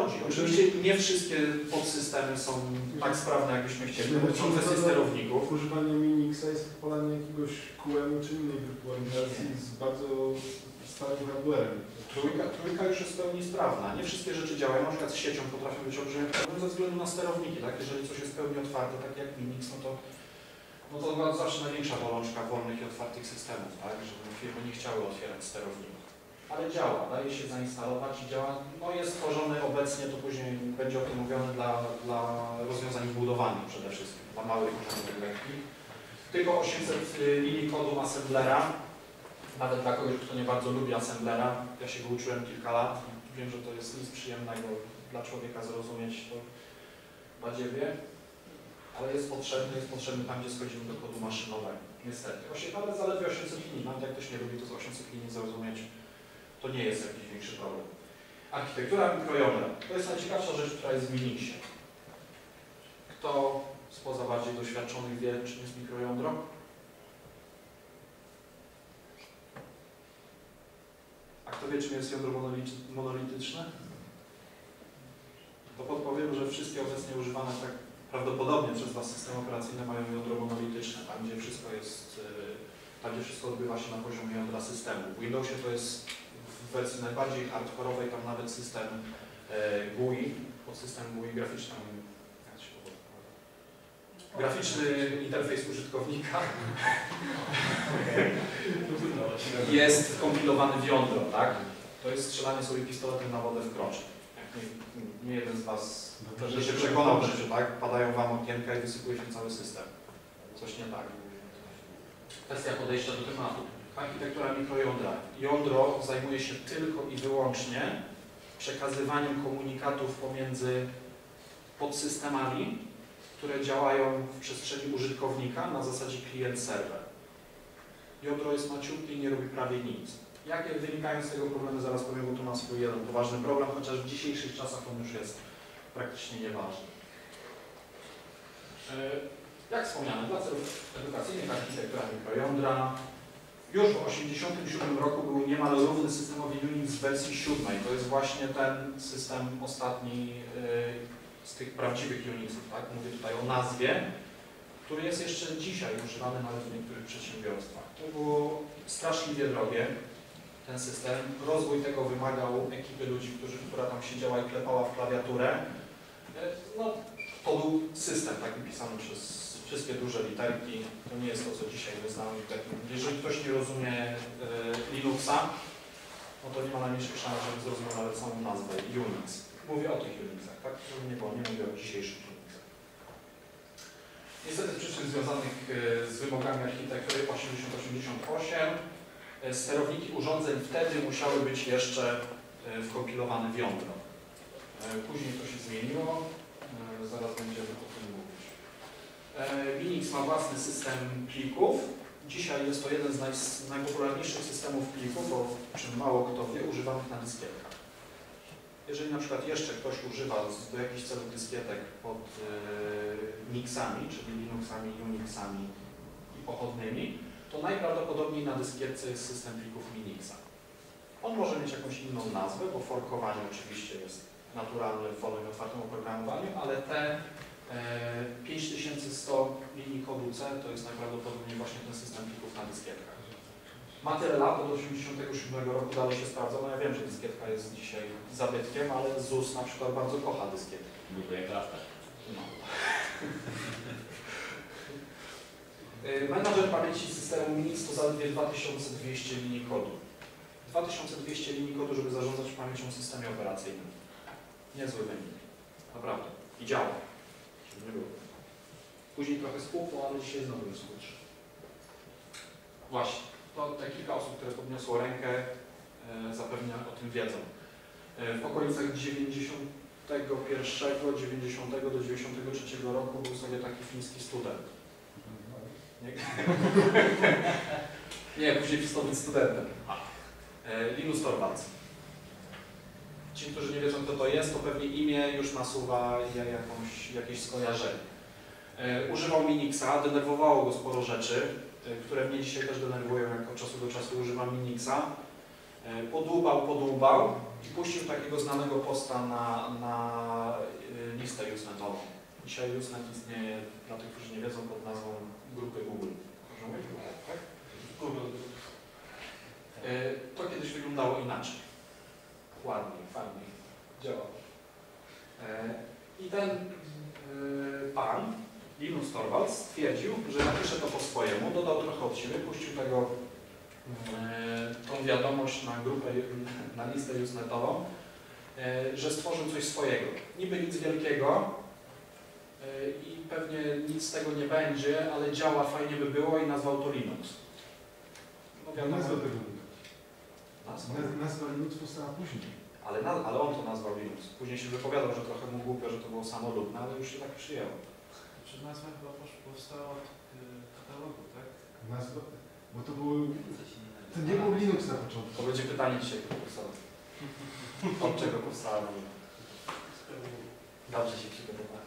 chodzi. Oczywiście nie wszystkie podsystemy są tak sprawne, jakbyśmy chcieli. Są kwestie sterowników. Używanie Minixa jest wypalanie jakiegoś QEMU czy innej wirtualizacji z bardzo starym hardwarem. Trójka już jest w pełni sprawna. Nie wszystkie rzeczy działają, na przykład z siecią potrafią być olbrzymie problemy ze względu na sterowniki. Tak? Jeżeli coś jest w pełni otwarte, tak jak Minix, no to zawsze największa bolączka wolnych i otwartych systemów, tak? Żeby firmy nie chciały otwierać sterowników. Ale działa, daje się zainstalować i działa. No jest tworzony obecnie, to później będzie o tym mówione dla rozwiązań wbudowanych przede wszystkim, dla małych urządzeń lekkich. Tylko 800 linii kodu assemblera, nawet dla kogoś, kto nie bardzo lubi assemblera. Ja się go uczyłem kilka lat i wiem, że to jest nic przyjemnego dla człowieka zrozumieć to badziewie, ale jest potrzebny tam, gdzie schodzimy do kodu maszynowego. Niestety. Ale zaledwie 800 linii, nawet jak ktoś nie lubi to z 800 linii zrozumieć, to nie jest jakiś większy problem. Architektura mikrojądra. To jest najciekawsza rzecz, która jest w Minixie. Kto spoza bardziej doświadczonych wie, czym jest mikrojądro? A kto wie, czym jest jądro monolityczne? To podpowiem, że wszystkie obecnie używane tak prawdopodobnie przez Was systemy operacyjne mają jądro monolityczne, tam gdzie wszystko odbywa się na poziomie jądra systemu. W Windowsie to jest w wersji najbardziej hardkorowej, tam nawet system GUI, podsystem GUI graficzny interfejs użytkownika jest wkompilowany w jądro, tak? To jest strzelanie sobie pistoletem na wodę w krocze. Nie jeden z Was pewnie się przekonał w życiu, tak? Padają Wam okienka i wysypuje się cały system. Coś nie tak. Kwestia podejścia do tematu. Architektura mikrojądra. Jądro zajmuje się tylko i wyłącznie przekazywaniem komunikatów pomiędzy podsystemami, które działają w przestrzeni użytkownika na zasadzie klient-serwer. Jądro jest maciutkie i nie robi prawie nic. Jakie wynikają z tego problemy, zaraz powiem, bo tu ma swój jeden poważny problem, chociaż w dzisiejszych czasach on już jest praktycznie nieważny. Jak wspomniane, dla celów edukacyjnych architektura mikrojądra. Już w 1987 roku był niemal równy systemowi Unix w wersji 7. To jest właśnie ten system ostatni z tych prawdziwych Unixów, tak? Mówię tutaj o nazwie, który jest jeszcze dzisiaj używany nawet w niektórych przedsiębiorstwach. To było straszliwie drogie, ten system. Rozwój tego wymagał ekipy ludzi, która tam siedziała i klepała w klawiaturę. No, to był system taki pisany przez wszystkie duże literki. To nie jest to, co dzisiaj my znamy. Jeżeli ktoś nie rozumie Linuxa, no to nie ma najmniejszych szans, żeby zrozumiał nawet samą nazwę Unix. Mówię o tych Unixach, tak? Nie mówię o dzisiejszych Unixach. Niestety z przyczyn związanych z wymogami architektury 8088 sterowniki urządzeń wtedy musiały być jeszcze wkompilowane w jądro. Później to się zmieniło, zaraz będziemy o tym mówić. Minix ma własny system plików. Dzisiaj jest to jeden z najpopularniejszych systemów plików, o czym mało kto wie, używanych na dyskietkach. Jeżeli na przykład jeszcze ktoś używa do jakichś celów dyskietek pod Nixami, czyli Linuxami, Unixami i pochodnymi, to najprawdopodobniej na dyskietce jest system plików Minixa. On może mieć jakąś inną nazwę, bo forkowanie oczywiście jest naturalne w wolnym i otwartym oprogramowaniu, ale te 5100 linii kodu C to jest najprawdopodobniej właśnie ten system plików na dyskietkach. Ma tyle lat, od 1987 roku dalej się sprawdza. No ja wiem, że dyskietka jest dzisiaj zabytkiem, ale ZUS na przykład bardzo kocha dyskietkę. Buduje klatkę. No. Menadżer pamięci systemu Minix to zaledwie 2200 linii kodu. 2200 linii kodu, żeby zarządzać pamięcią w systemie operacyjnym. Niezły wynik. Naprawdę. I działa. Żeby nie było. Później trochę spłukło, ale dzisiaj znowu jest krótszy. Właśnie. To te kilka osób, które podniosło rękę, zapewne o tym wiedzą. W okolicach 91, 90 do 93 roku był sobie taki fiński student. Nie, nie później przestał być studentem. Linus Torvalds. Ci, którzy nie wiedzą, kto to jest, to pewnie imię już nasuwa jakieś skojarzenie. Używał Minixa, denerwowało go sporo rzeczy, które mnie dzisiaj też denerwują, jak od czasu do czasu używam Minixa. Podłubał i I puścił takiego znanego posta na listę usenetową. Dzisiaj Usenet istnieje, dla tych, którzy nie wiedzą, pod nazwą grupy Google. Można mówić Google, tak? Google. To kiedyś wyglądało inaczej. Ładniej, fajniej. Działało. I ten pan, Linus Torvalds, stwierdził, że napisze to po swojemu, dodał trochę od siebie, puścił tą wiadomość na grupę, na listę usenetową, że stworzył coś swojego. Niby nic wielkiego i pewnie nic z tego nie będzie, ale działa, fajnie by było i nazwał to Linux. No wiadomo, Nazwa tego nazwa Linux powstała później. ale on to nazwał Linux. Później się wypowiadał, że trochę mu głupio, że to było samolubne, ale już się tak przyjęło. Czy nazwa chyba powstała od katalogu, tak? Nazwa, bo to było... Coś innego. To nie był Linux na początku. To będzie pytanie dzisiaj, profesora. Od czego powstała Linux? Dobrze się przygotowałem.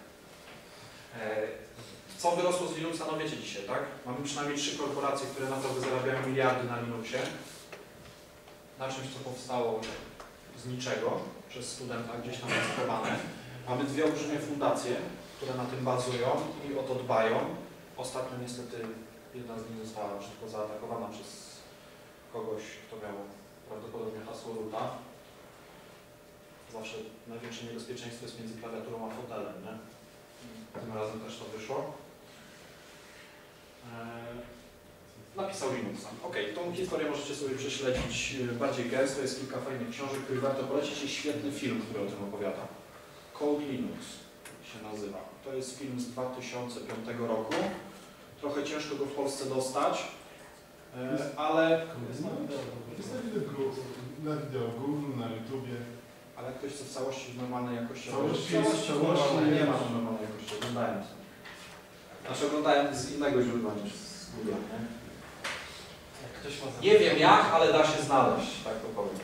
Co wyrosło z Linuxa? No wiecie dzisiaj, tak? Mamy przynajmniej 3 korporacje, które naprawdę zarabiają miliardy na Linuxie. Na czymś, co powstało z niczego, przez studenta gdzieś tam zastosowane. Mamy 2 olbrzymie fundacje, które na tym bazują i o to dbają. Ostatnio niestety jedna z nich została szybko zaatakowana przez kogoś, kto miał prawdopodobnie hasło roota. Zawsze największe niebezpieczeństwo jest między klawiaturą a fotelem, nie? Tym razem też to wyszło. Napisał Linuxa. Ok, tą historię możecie sobie prześledzić bardziej gęsto. Jest kilka fajnych książek, które warto polecić i świetny film, który o tym opowiada. Code Linux się nazywa. To jest film z 2005 roku. Trochę ciężko go w Polsce dostać, ale... Jest na wideo Google, na YouTubie. Ale jak ktoś chce w całości w normalnej jakości... Całości nie ma w normalnej jakości. Oglądałem to. Znaczy oglądałem z innego źródła niż z Google, nie? Nie wiem jak, ale da się znaleźć, tak to powiem.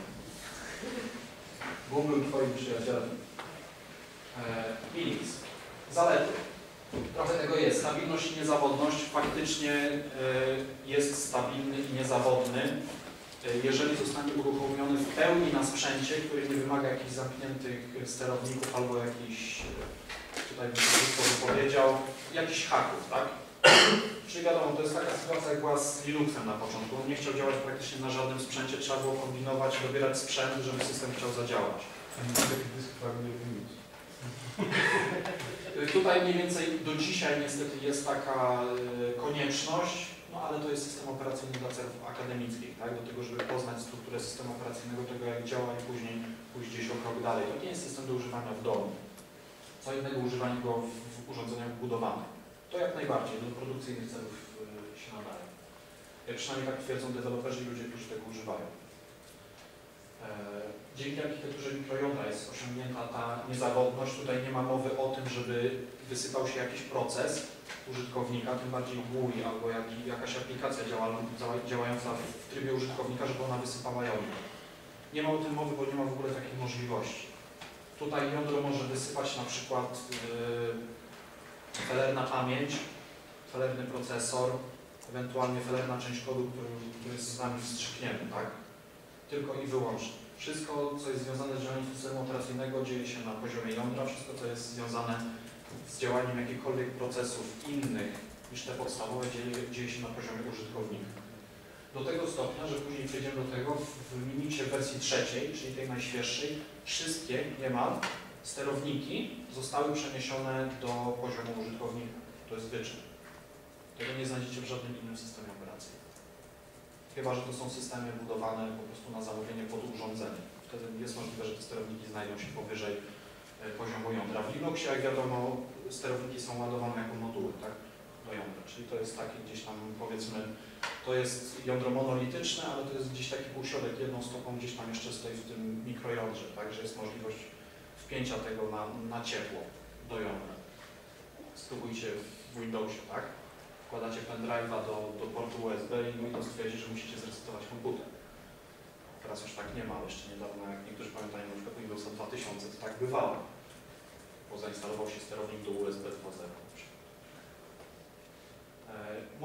Google twoim przyjacielem. Linux. Zalety. Trochę tego jest. Stabilność i niezawodność. Faktycznie jest stabilny i niezawodny, jeżeli zostanie uruchomiony w pełni na sprzęcie, który nie wymaga jakichś zamkniętych sterowników albo jakichś, tutaj bym powiedział, jakichś haków, tak? Czyli wiadomo, to jest taka sytuacja, jak była z Linuxem na początku. On nie chciał działać praktycznie na żadnym sprzęcie, trzeba było kombinować, dobierać sprzęt, żeby system chciał zadziałać. Tutaj mniej więcej do dzisiaj niestety jest taka konieczność, no ale to jest system operacyjny dla celów akademickich, tak? Do tego, żeby poznać strukturę systemu operacyjnego, tego jak działa i później pójść gdzieś o krok dalej. To nie jest system do używania w domu. Co innego używanie go w urządzeniach budowanych. To jak najbardziej do produkcyjnych celów się nadaje. Przynajmniej tak twierdzą deweloperzy i ludzie, którzy tego używają. Dzięki architekturze mikrojądra jest osiągnięta ta niezawodność. Tutaj nie ma mowy o tym, żeby wysypał się jakiś proces użytkownika, tym bardziej GUI albo jakaś aplikacja działająca w trybie użytkownika, żeby ona wysypała jądro. Nie ma o tym mowy, bo nie ma w ogóle takiej możliwości. Tutaj jądro może wysypać na przykład felerna pamięć, felerny procesor, ewentualnie felerna część kodu, który jest z nami wstrzyknięty, tak? Tylko i wyłącznie. Wszystko, co jest związane z działaniem systemu operacyjnego, dzieje się na poziomie jądra. Wszystko, co jest związane z działaniem jakichkolwiek procesów innych niż te podstawowe, dzieje się na poziomie użytkownika. Do tego stopnia, że później przejdziemy do tego, w Minuxie wersji 3, czyli tej najświeższej, wszystkie niemal sterowniki zostały przeniesione do poziomu użytkownika. To jest wyczyn. Tego nie znajdziecie w żadnym innym systemie operacyjnym. Chyba że to są systemy budowane po prostu na zamówienie pod urządzenie. Wtedy jest możliwe, że te sterowniki znajdą się powyżej poziomu jądra. W Linuxie, jak wiadomo, sterowniki są ładowane jako moduły, tak? Do jądra. Czyli to jest taki gdzieś tam, powiedzmy, to jest jądro monolityczne, ale to jest gdzieś taki półśrodek, jedną stopą gdzieś tam jeszcze stoi w tym mikrojądrze, tak? Że jest możliwość wpięcia tego na ciepło do jądra. Spróbujcie w Windowsie, tak? Wkładacie pendrive'a do portu USB i Windows twierdzi, że musicie zresetować komputer. Teraz już tak nie ma, ale jeszcze niedawno, jak niektórzy pamiętają na przykład Windowsa 2000, to tak bywało. Bo zainstalował się sterownik do USB 2.0 na przykład.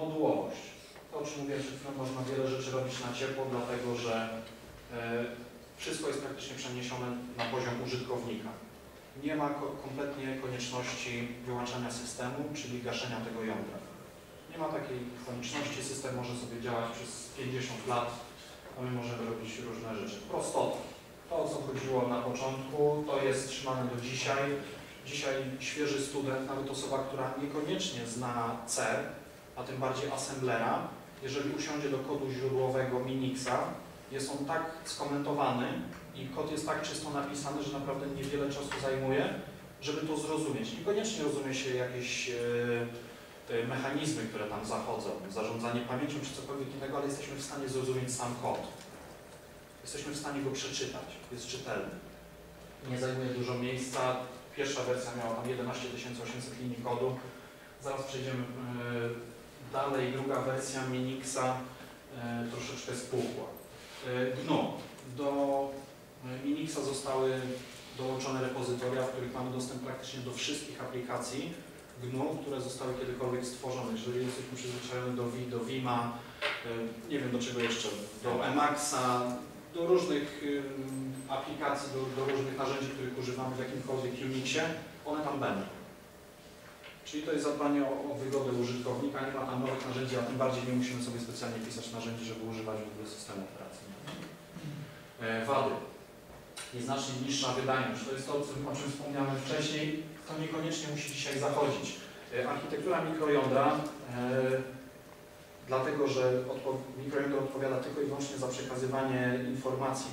Modułowość. To, o czym mówiłem przed chwilą, można wiele rzeczy robić na ciepło, dlatego że Wszystko jest praktycznie przeniesione na poziom użytkownika. Nie ma kompletnie konieczności wyłączania systemu, czyli gaszenia tego jądra. Nie ma takiej konieczności, system może sobie działać przez 50 lat, a my możemy robić różne rzeczy. Prostota. To, o co chodziło na początku, to jest trzymane do dzisiaj. Dzisiaj świeży student, nawet osoba, która niekoniecznie zna C, a tym bardziej assemblera, jeżeli usiądzie do kodu źródłowego Minixa, jest on tak skomentowany i kod jest tak czysto napisany, że naprawdę niewiele czasu zajmuje, żeby to zrozumieć. Niekoniecznie rozumie się jakieś mechanizmy, które tam zachodzą, zarządzanie pamięcią czy cokolwiek innego, ale jesteśmy w stanie zrozumieć sam kod. Jesteśmy w stanie go przeczytać, jest czytelny. Nie zajmuje dużo miejsca. Pierwsza wersja miała tam 11 800 linii kodu. Zaraz przejdziemy dalej. Druga wersja Minixa troszeczkę spuchła. GNU. Do Minixa zostały dołączone repozytoria, w których mamy dostęp praktycznie do wszystkich aplikacji GNU, które zostały kiedykolwiek stworzone. Jeżeli jesteśmy przyzwyczajeni do VI, do Vima, nie wiem do czego jeszcze, do Emaxa, do różnych aplikacji, do różnych narzędzi, których używamy w jakimkolwiek Unixie, one tam będą. Czyli to jest zadbanie o wygodę użytkownika, nie ma tam nowych narzędzi, a tym bardziej nie musimy sobie specjalnie pisać narzędzi, żeby używać w ogóle systemu operacyjnego. Wady. Nieznacznie niższa wydajność. To jest to, o czym wspomniałem wcześniej. To niekoniecznie musi dzisiaj zachodzić. Architektura mikrojądra, dlatego że mikrojądro odpowiada tylko i wyłącznie za przekazywanie informacji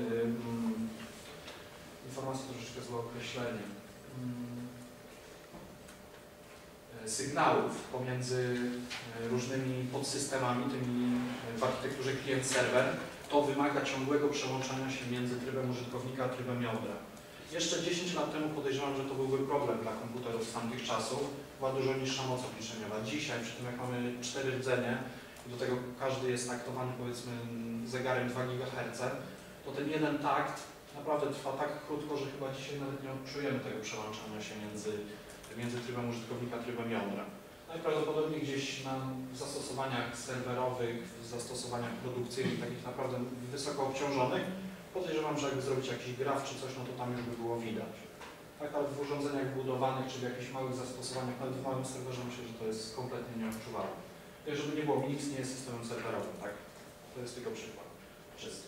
informacji troszeczkę złe określenie. Sygnałów pomiędzy różnymi podsystemami, tymi w architekturze klient-serwer, to wymaga ciągłego przełączania się między trybem użytkownika a trybem jądra. Jeszcze 10 lat temu podejrzewam, że to byłby problem dla komputerów z tamtych czasów. Była dużo niższa moc obliczeniowa. Dzisiaj, przy tym jak mamy 4 rdzenie i do tego każdy jest taktowany powiedzmy zegarem 2 GHz, to ten jeden takt naprawdę trwa tak krótko, że chyba dzisiaj nawet nie odczujemy tego przełączania się między trybem użytkownika a trybem jądra. Najprawdopodobniej gdzieś na zastosowaniach serwerowych, w zastosowaniach produkcyjnych, takich naprawdę wysoko obciążonych, podejrzewam, że jakby zrobić jakiś graf czy coś, no to tam już by było widać. Tak, ale w urządzeniach budowanych, czy w jakichś małych zastosowaniach, nawet w małym serwerze myślę, że to jest kompletnie nieodczuwalne. Tak, żeby nie było, Minix nie jest systemem serwerowym, tak? To jest tylko przykład. Czysty.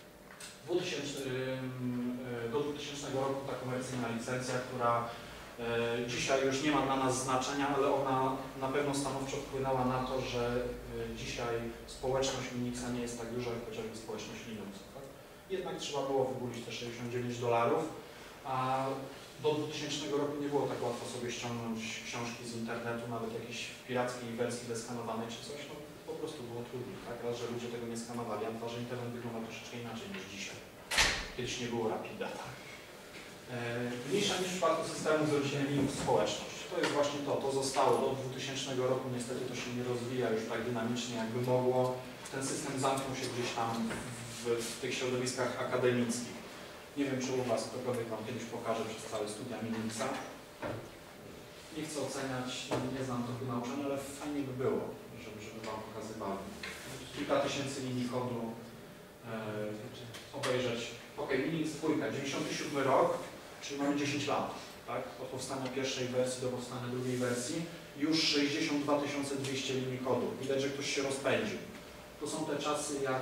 Do 2000 roku ta komercyjna licencja, która dzisiaj już nie ma dla nas znaczenia, ale ona na pewno stanowczo wpłynęła na to, że dzisiaj społeczność Minixa nie jest tak duża, jak chociażby społeczność Linuxa. Tak? Jednak trzeba było wybulić te $69, a do 2000 roku nie było tak łatwo sobie ściągnąć książki z internetu, nawet jakiejś pirackiej wersji zeskanowanej czy coś, no po prostu było trudniej. Tak? Raz, że ludzie tego nie skanowali, a dwa, że internet wygląda troszeczkę inaczej niż dzisiaj. Kiedyś nie było Rapida. Tak? Mniejsza niż w przypadku systemu z rozdzielenia Linux społeczność. To jest właśnie to zostało do 2000 roku, niestety to się nie rozwija już tak dynamicznie, jakby mogło. Ten system zamknął się gdzieś tam w tych środowiskach akademickich. Nie wiem, czy u Was ktokolwiek Wam kiedyś pokaże przez całe studia Minixa. Nie chcę oceniać, nie znam tego nauczania, ale fajnie by było, żeby Wam pokazywali. Kilka tysięcy linii kodu obejrzeć. Ok, Minix 2, 97 rok, czyli mamy 10 lat, tak? Od powstania pierwszej wersji do powstania drugiej wersji, już 62 200 linii kodu. Widać, że ktoś się rozpędził. To są te czasy, jak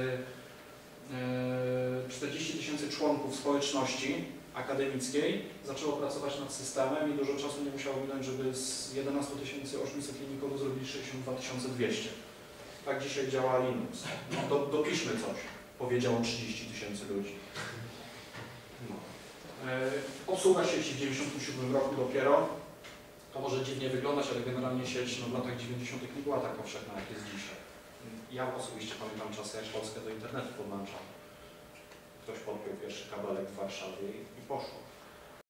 40 000 członków społeczności akademickiej zaczęło pracować nad systemem i dużo czasu nie musiało minąć, żeby z 11 800 linii kodu zrobili 62 200. Tak dzisiaj działa Linux. No, dopiszmy coś, powiedziało 30 000 ludzi. No. Obsługa sieci w 1997 roku dopiero. To może dziwnie wyglądać, ale generalnie sieć w latach 90. nie była tak powszechna, jak jest dzisiaj. Ja osobiście pamiętam czasy, jak Polskę do internetu podłączano. Ktoś podpiął pierwszy kabelek w Warszawie i poszło.